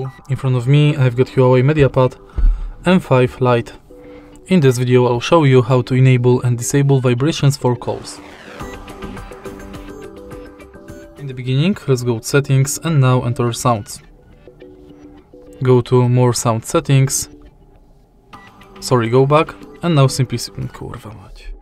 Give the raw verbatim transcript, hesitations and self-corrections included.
here in front of me I've got Huawei MediaPad M five Lite. In this video I'll show you how to enable and disable vibrations for calls. In the beginning, let's go to settings and now enter sounds. Go to more sound settings. Sorry, go back and now simply... Kurwa mać.